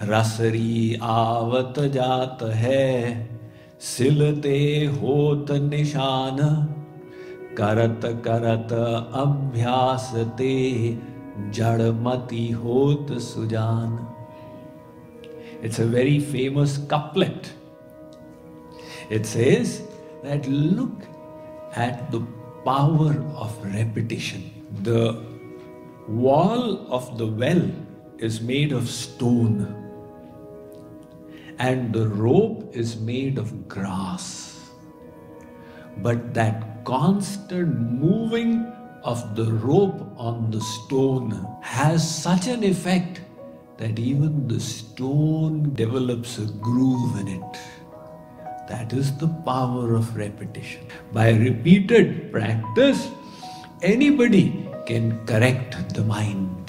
रसरी आवत जात है, सिलते होत निशान, करत करत अभ्यास ते, जड़मति होत Sujan. It's a very famous couplet. It says that look at the power of repetition. The wall of the well is made of stone and the rope is made of grass. But that constant moving of the rope on the stone has such an effect that even the stone develops a groove in it. That is the power of repetition. By repeated practice, anybody can correct the mind.